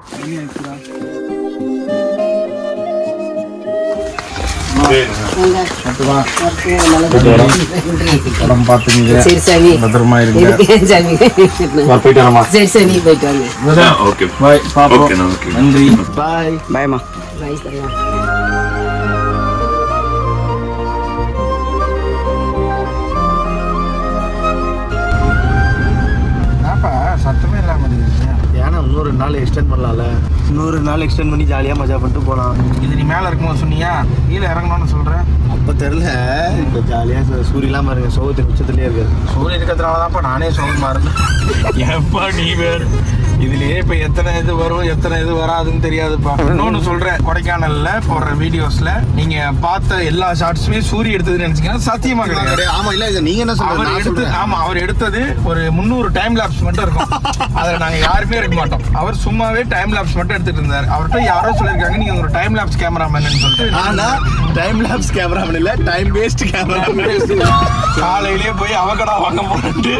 சத்தமே இல்லாம ஏன்னா இன்னொரு நாள் எக்ஸ்டெண்ட் பண்ணலாம்ல, இன்னொரு நாள் எக்ஸ்டெண்ட் பண்ணி ஜாலியாக மஜா பண்ணிட்டு போகலாம். இது நீ மேலே இருக்கும்போது சொன்னியா, கீழே இறங்கணும்னு சொல்கிறேன். அப்போ தெரில, இப்போ ஜாலியாக சூரியலாம் பாருங்க, சோகத்தின் உச்சத்துலேயே இருக்குது. சூரியன் இருக்கிறதுனால தான்ப்பா நானே சோகமாக இருந்தேன். ஏப்பா நீ வேறு இதுலயே இப்ப எத்தனை இது வரும் எத்தனை இது வராதுன்னு தெரியாதுப்பா. இன்னொன்னு சொல்றேன், கொடைக்கானல்ல போடுற வீடியோஸ்ல நீங்க பார்த்த எல்லா ஷார்ட்ஸுமே சூரிய எடுத்ததுன்னு நினைச்சீங்கன்னா சத்தியமா கிடையாது. ஆமா இல்ல இது நீங்க என்ன சொல்றீங்க? ஆமா அவர் எடுத்தது ஒரு 300 டைம் லாப்ஸ் மட்டும் இருக்கும். அதுல நாங்க யாருமே எடுக்க மாட்டோம். அவர் சும்மாவே டைம் லாப்ஸ் மட்டும் எடுத்துட்டு இருந்தாரு. அவர்கிட்ட யாரோ சொல்லிருக்காங்க நீங்க ஒரு டைம் லாப்ஸ் கேமராமேன் சொல்லிட்டு. ஆனா டைம் லாப்ஸ் கேமராமேன் இல்ல, டைம் வேஸ்ட் கேமராமேன். காலையிலேயே போய் அவகடா வாங்க போட்டு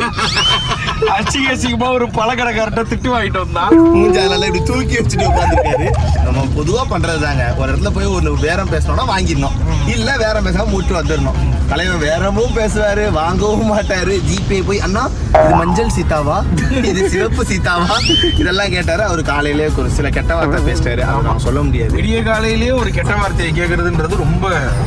அச்சிகமா ஒரு பழக்கடைக்கார்ட்ட திட்டு வாங்கிட்டு வந்தான். மூஞ்சால இப்படி தூக்கி வச்சுட்டு உட்காந்துருக்காரு. நம்ம பொதுவா பண்றதுதாங்க, ஒரு இடத்துல போய் ஒரு பேரம் பேசணும்னா வாங்கிடணும், இல்ல வேற பேசாம மூட்டு வந்துடணும். தலைவர் வேறமும் பேசுவாரு, வாங்கவும் மாட்டாரு. ஜிபே போய் அண்ணா இது மஞ்சள் சீதாவா, இது சிவப்பு சீதாவா, இதெல்லாம் கேட்டாரு. அவரு காலையிலேயே ஒரு சில கெட்ட வார்த்தை பேசிட்டாரு, அதை நான் சொல்ல முடியாது. விடிய காலையிலேயே ஒரு கெட்ட வார்த்தையை கேட்கறதுன்றது ரொம்ப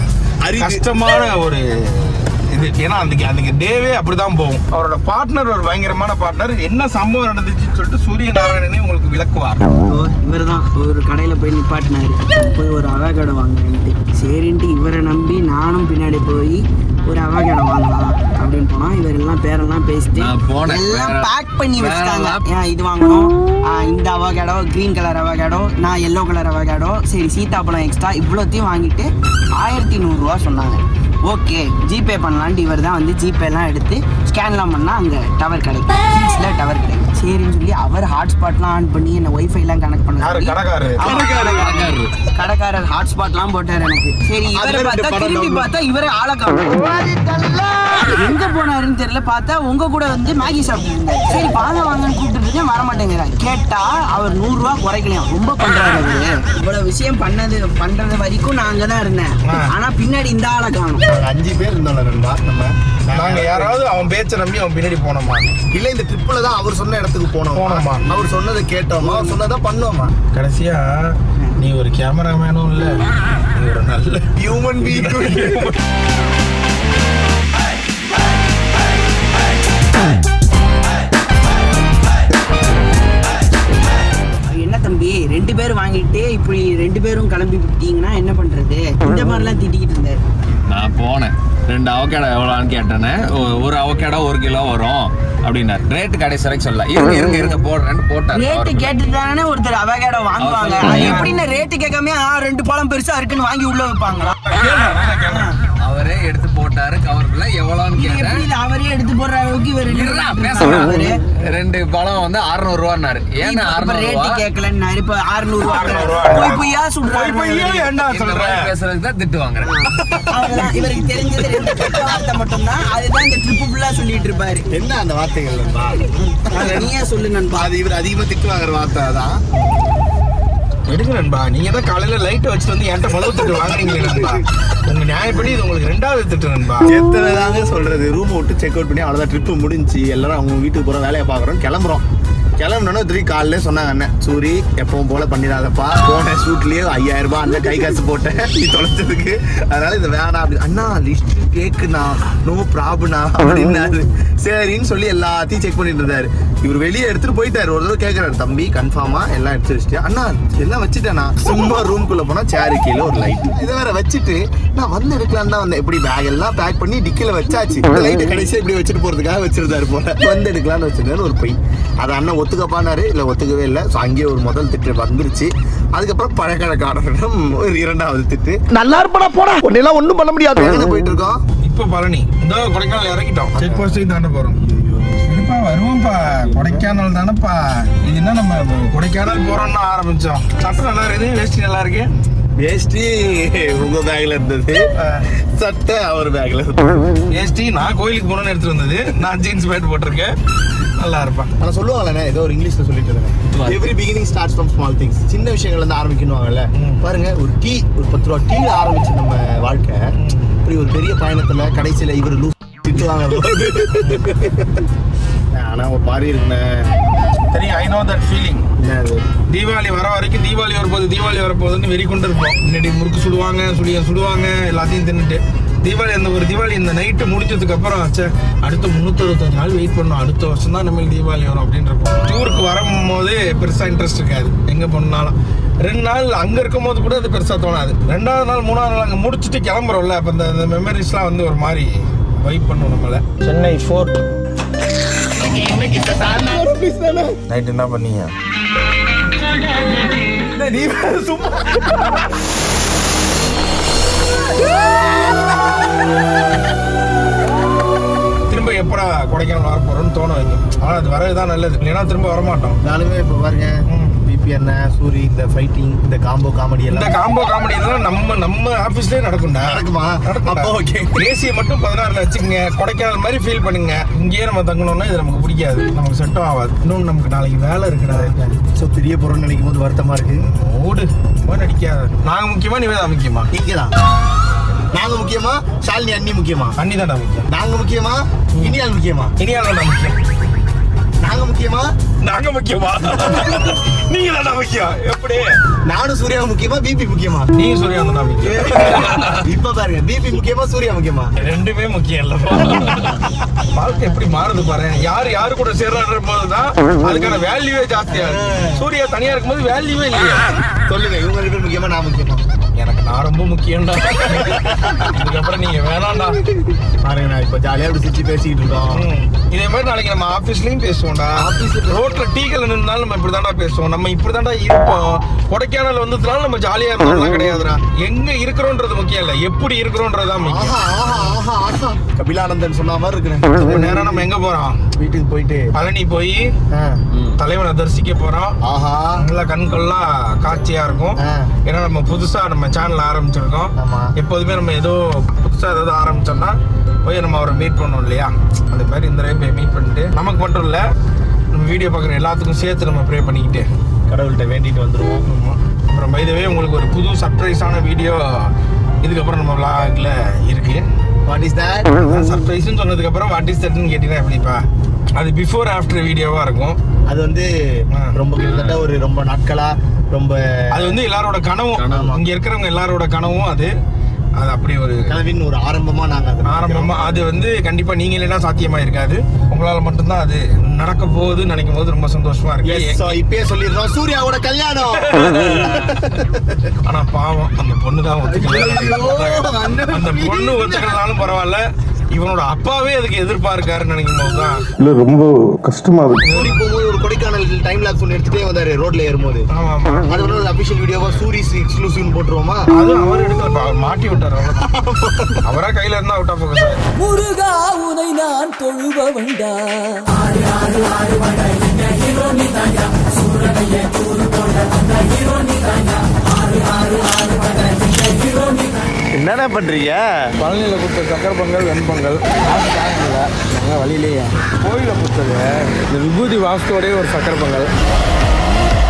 கஷ்டமான ஒரு இது. ஏன்னா அந்த டேவே அப்படிதான் போகும். அவரோட பார்ட்னர் ஒரு பயங்கரமான பார்ட்னர். என்ன சம்பவம் நடந்துச்சுன்னு சொல்லிட்டு சூரிய நாராயணனே உங்களுக்கு விளக்குவார். இவர் தான் ஒரு கடையில் போய் நிப்பாட்டினாரு, போய் ஒரு அவகேடோ வாங்குறேன்ட்டு. சரின்ட்டு இவரை நம்பி நானும் பின்னாடி போய் ஒரு அவகேடோ வாங்கலாம் அப்படின்னு போனோம். இவர் எல்லாம் பேரெல்லாம் பேசிட்டு எல்லாம் பேக் பண்ணி வச்சுட்டாங்க. ஏன் இது வாங்கணும், இந்த அவகேடோ கிரீன் கலர் அவகேடோ, நான் எல்லோ கலர் அவகேடோ, சரி சீத்தாப்பழம் எக்ஸ்ட்ரா, இவ்வளோத்தையும் வாங்கிட்டு 1100 ரூபா சொன்னாங்க. ஓகே ஜிபே பண்ணலான்ட்டு இவர் தான் வந்து ஜிபேலாம் எடுத்து ஸ்கேன்லாம் பண்ணால் அங்கே டவர் கிடைக்கும், ஹில்ஸில் டவர் கிடைக்கும். சரின்னு சொல்லி அவர் ஹாட்ஸ்பாட்லாம் ஆன் பண்ணி என்ன ஒய்ஃபைலாம் கனெக்ட் பண்ணாரு. கடைக்காரர் ஹாட்ஸ்பாட்லாம் போட்டார் எனக்கு. சரி இவரை பார்த்தா திரும்பி பார்த்தா இவரே ஆளை எங்க போனாருன்னு தெரியல. பார்த்தா உங்க கூட வந்து மேகி சாப்பிட்டு இருந்தாரு. சரி வாங்கன்னு கூப்பிட்டு இருக்கேன், வரமாட்டேங்கிறாரு. கேட்டா அவர் 100 ரூபா குறைக்கலாம், ரொம்ப பண்றாரு அவரு. இவ்வளவு விஷயம் பண்றது வரைக்கும் நான் அங்கதான் இருந்தேன். ஆனா பின்னாடி இந்த ஆளை காணும். 5 பேர் இருந்தாங்க. நாங்க யாராவது அவன் பேச்ச நம்பி அவன் பின்னாடி போனோமா, இல்ல இந்த ட்ரிப்ல தான் அவர் சொன்ன இடத்துக்கு போனோமா, அவர் சொன்னதை கேட்டோமா, அவர் சொன்னதை பண்ணோமா. கடைசியா நீ ஒரு கேமராமேனும் இல்ல, நீ ஒரு நல்ல ஹியூமன் பீயிங். என்ன தம்பி 2 பேர் வாங்கிட்டு இப்படி 2 பேரும் கிளம்பி விட்டீங்கன்னா என்ன பண்றது? இந்த மாதிரிலாம் திட்டிக்கிட்டு இருந்தாரு. நான் போனேன், 2 அவகேடோ எவ்வளோன்னு கேட்டேன்னு. ஒரு அவகேடோ 1 கிலோ வரும் அப்படின்னாரு. ரேட்டு கடைசி வரைக்கும் சொல்ல, இருங்க போடுறேன்னு போட்டாரு. ரேட்டு கேட்டுட்டு தானே ஒருத்தர் அவகேடோ வாங்குவாங்க. எப்படின்னு ரேட்டு கேட்காம 2 பழம் பெருசா இருக்குன்னு வாங்கி உள்ள வைப்பாங்களா? அவரே எடுத்து போட்டாரு கவருக்குள்ள. எவ்வளோன்னு கேட்டேன். அவரே எடுத்து போடுற அளவுக்கு இவர் 2 பழம் வந்து 600 ரூபான்னாரு. ஏன்னா 600 ரேட்டு கேட்கலன்னாரு. இப்ப 600 ரூபா போய் பொய்யா சொல்றாரு. பேசுறதுக்கு தான் திட்டு வாங்குறேன். இவருக்கு தெரிஞ்சது 2 கெட்ட வார்த்தை மட்டும்தான். அதுதான் இந்த ட்ரிப்பு ஃபுல்லா சொல்லிட்டு இருப்பாரு. என்ன அந்த வார்த்தைகள் நீயே சொல்லு நண்பா. அது இவர் அதிகமா திட்டு வாங்குற வார்த்தை தான். எடுங்க நண்பா, நீங்க தான் காலையில லைட் வச்சுட்டு வந்து என்கிட்ட முதல் திட்டு வாங்குறீங்களே நண்பா. உங்க நியாயப்படி இது உங்களுக்கு 2வது திட்டு நண்பா. எத்தனை தாங்க சொல்றது, ரூம் விட்டு செக் அவுட் பண்ணி அவ்வளவுதான், ட்ரிப்பு முடிஞ்சு எல்லாரும் அவங்க வீட்டுக்கு போற வேலையை பாக்குறோம். கிளம்புறோம். திருப்பி காலையிலே சொன்னாங்க அண்ணன், சூரி எப்பவும் போல பண்ணிடாதப்பா, போன ஷூட்லயே 5000 ரூபாய் அந்த கை காசு போட்டேன் நீ தொலைச்சதுக்கு, அதனால இது வேணாம் அப்படி. அண்ணா லிஸ்ட் கேக்குண்ணா, நோ ப்ராப்ளம்னா அப்படின்னாரு. சரின்னு சொல்லி எல்லாத்தையும் செக் பண்ணிட்டு இருந்தாரு. இவர் வெளியே எடுத்துட்டு போயிட்டாரு. ஒரு தடவை கேட்கறாரு, தம்பி கன்ஃபார்மா எல்லாம் எடுத்து வச்சுட்டேன்? அண்ணா எல்லாம் வச்சுட்டேண்ணா. சும்மா ரூம்குள்ள போனா சேரு கீழே ஒரு லைட், இதை வேற வச்சுட்டு நான் வந்து எடுக்கலாம் தான் வந்தேன். இப்படி பேக் எல்லாம் பேக் பண்ணி டிக்கில வச்சாச்சு. லைட்டு கடைசியா இப்படி வச்சுட்டு போறதுக்காக வச்சிருந்தாரு போல. வந்து எடுக்கலாம்னு வச்சிருந்தாரு ஒரு பை. அதை அண்ணன் ஒத்துக்கப்பானாரு, இல்ல ஒத்துக்கவே இல்லை. ஸோ அங்கேயே ஒரு முதல் திட்டு வந்துருச்சு. அதுக்கப்புறம் பழக்கடக்காரரிடம் ஒரு 2வது திட்டு. நல்லா இருப்பா போடா, ஒன்னெல்லாம் ஒன்றும் பண்ண முடியாது. எங்க போயிட்டு இருக்கோம் இப்போ? பழனி. இந்த கொடைக்கானல் இறக்கிட்டோம், செக் போஸ்டையும் தாண்ட போறோம். சரிப்பா வருவோம்ப்பா, கொடைக்கானல் தானேப்பா. இது என்ன நம்ம கொடைக்கானல் போறோம்னு ஆரம்பிச்சோம். சட்டை நல்லா இருக்குது, வேஷ்டி நல்லா இருக்கு. வேஷ்டி உங்க பேக்ல இருந்தது, சட்டை அவர் பேக்ல இருந்தது. வேஷ்டி நான் கோயிலுக்கு போகணும்னு எடுத்துட்டு வந்தது, நான் ஜீன்ஸ் பேண்ட் போட்டிருக்கேன். நல்லா இருப்பான். ஆனால் சொல்லுவாங்கண்ணே, ஏதோ ஒரு இங்கிலீஷ்ல சொல்லிட்டு இருக்காங்க, every beginning starts from small things. சின்ன விஷயங்கள்ல இருந்து ஆரம்பிக்கணுவாங்கல்ல. பாருங்க, ஒரு டீ, ஒரு 10 ரூபா டீல ஆரம்பிச்சு நம்ம வாழ்க்கை இப்படி ஒரு பெரிய பயணத்துல கடைசியில இவர் லூஸ் திட்டுவாங்க. ஆனா ஒரு மாதிரி இருக்குண்ணே. தெரியும், I know that feeling. Deepavali வர வரைக்கும் தீபாவளி வரப்போகுதுன்னு வெறி கொண்டு இருப்போம். முன்னாடி முறுக்கு சுடுவாங்க எல்லாத்தையும் தின்னுட்டு. தீபாவளி இந்த நைட்டு முடிஞ்சதுக்கு அப்புறம் அடுத்த 365 நாள் வெயிட் பண்ணோம், அடுத்த வருஷம் தான் நம்ம தீபாவளி வரும் அப்படின்றப்போ டூருக்கு வரும்போது பெருசா இன்ட்ரெஸ்ட் இருக்காது. எங்க போனாலும் 2 நாள் அங்க இருக்கும் போது கூட அது பெருசா தோணாது. 2வது நாள் 3வது நாள் அங்க முடிச்சுட்டு கிளம்புறோம்ல, அப்ப இந்த மெமரிஸ்லாம் வந்து ஒரு மாதிரி வைப் பண்ணும் நம்மள. சென்னை ஃபோர்ட் நைட் என்ன பண்ணீங்க? திரும்ப எப்படா கொடைக்கானல் வர போறோம்னு தோண வைக்கும். ஆனா அது வரதுதான் நல்லது, இல்லைன்னா திரும்ப வரமாட்டோம். நானுமே இப்ப பாருங்க, பிபி அண்ணன், சூரி, இந்த ஃபைட்டிங், இந்த காம்போ காமெடி எல்லாம் நம்ம ஆபீஸ்லயே நடக்கும்டா. நடக்குமா? அப்போ ஓகே. ஏசியை மட்டும் 16ல வச்சுக்கங்க, கொடைக்கானல் மாதிரி ஃபீல் பண்ணுங்க. இங்கேயே நம்ம தங்கணும்னா இது நமக்கு பிடிக்காது, நமக்கு செட்டும் ஆகாது. இன்னொன்று நமக்கு நாளைக்கு வேலை இருக்குடா. ஸோ பெரிய பொருள் நினைக்கும் போது வருத்தமா இருக்கு. ஓடு நடிக்காது. நாங்க முக்கியமா, நிவேதா முக்கியமா? நீங்க தான். நாங்க முக்கியமா, ஷாலினி அண்ணி முக்கியமா? அண்ணி தான்டா முக்கியம். நாங்க முக்கியமா, இனியால் முக்கியமா? இனியால் தான்டா முக்கியம். நாங்க முக்கியமா, நீங்க தான்டா முக்கியம். எப்படி? நானும் சூர்யா முக்கியமா, பிபி முக்கியமா? நீங்க சூர்யா தான்டா முக்கியம். இப்ப பாருங்க, பிபி முக்கியமா, சூர்யா முக்கியமா? ரெண்டுமே முக்கியம் இல்ல. வாழ்க்கை எப்படி மாறுது பாரு. யாரு கூட சேர்றான்ற போதுதான் அதுக்கான வேல்யூவே ஜாஸ்தியா இருக்கு. சூர்யா தனியா இருக்கும்போது வேல்யூவே இல்லையா? சொல்லுங்க, இவங்க 2 பேர் முக்கியமா, நான் முக்கியமா? எனக்கு நான் ரொம்ப முக்கியம்டா. இதுக்கப்புறம் நீங்க வேணாம்டா. பாருங்க, நான் இப்ப ஜாலியா அப்படி சிரிச்சு பேசிக்கிட்டு இருக்கோம். இதே மாதிரி நாளைக்கு நம்ம ஆபீஸ்லயும் பேசுவோம்டா. ரோட்ல டீக்கல்ல நின்னாலும் நம்ம இப்படிதான்டா பேசுவோம். நம்ம இப்படிதான்டா இருப்போம். கொடைக்கானல் வந்ததுனால நம்ம ஜாலியா இருந்தோம்லாம் கிடையாதுடா. எங்க இருக்கிறோன்றது முக்கியம் இல்ல, எப்படி இருக்கிறோன்றதுதான் முக்கியம். கபிலானந்தன் சொன்ன மாதிரி இருக்கு. நேரம் நம்ம எங்க போறோம்? வீட்டுக்கு போயிட்டு பழனி போய் தலைவனை தரிசிக்க போறோம். ஆஹா, நல்லா கண்கொள்ளா காட்சியா இருக்கும். ஏன்னா நம்ம புதுசா நம்ம சேனல் ஆரம்பிச்சிருக்கோம். எப்போதுமே நம்ம ஏதோ புதுசா ஏதாவது ஆரம்பிச்சோம்னா போய் நம்ம அவரை மீட் பண்ணோம் இல்லையா? அந்த மாதிரி இந்த போய் மீட் பண்ணிட்டு நமக்கு மட்டும் இல்ல, நம்ம வீடியோ பார்க்குற எல்லாத்துக்கும் சேர்த்து நம்ம ப்ரே பண்ணிக்கிட்டு கடவுள்கிட்ட வேண்டிட்டு வந்துருவோம். அப்புறம் பைதவே உங்களுக்கு ஒரு புது சர்ப்ரைஸான வீடியோ இதுக்கப்புறம் நம்ம vlogல இருக்கு. What is that? சர்ப்ரைஸ்னு சொன்னதுக்கு அப்புறம் வாட் இஸ் தட்னு கேட்டீங்கன்னா எப்படிப்பா? அது பிஃபோர் ஆஃப்டர் வீடியோவா இருக்கும். அது வந்து ரொம்ப கிட்டத்தட்ட ஒரு ரொம்ப நாட்களா ரொம்ப அது வந்து எல்லாரோட கனவும், இங்க இருக்கிறவங்க எல்லாரோட கனவும் அது அப்படி ஒரு கனவின் ஒரு ஆரம்பமா அது வந்து கண்டிப்பா நீங்க இல்லைன்னா சாத்தியமா இருக்காது. உங்களால மட்டும்தான் அது நடக்க போகுதுன்னு நினைக்கும் போது ரொம்ப சந்தோஷமா இருக்கு. இப்பயே சொல்லிடுறோம், சூர்யாவோட கல்யாணம். ஆனா பாவம் அந்த பொண்ணு தான் ஒத்துக்கல. அந்த பொண்ணு ஒத்துக்கலனாலும் பரவாயில்ல, இவனோட அப்பாவே அதுக்கு எதிர்பார்க்காருன்னு நினைக்கும் போதுதான் இல்ல ரொம்ப கஷ்டமா இருக்கு. சூரி போகும்போது ஒரு கொடைக்கானல் டைம் லாப்ஸ் ஒன்று எடுத்துட்டே வந்தாரு ரோட்ல ஏறும்போது. அது ஒரு அபிஷியல் வீடியோவா சூரி எக்ஸ்க்ளூசிவ்னு போட்டுருவோமா? அது அவர் எடுக்கல, மாட்டி விட்டாரு. அவரா கையில இருந்தா அவுட் ஆஃப் ஃபோக்கஸ். முருகா உனை நான் தொழுவ வந்தா என்னடா பண்றீங்க? பழனியில கொடுத்த சக்கரை பொங்கல், வெண்பொங்கல் வழியிலேயே கோயில கொடுத்தது இந்த விபூதி வாசத்தோடய ஒரு சக்கரை பொங்கல்.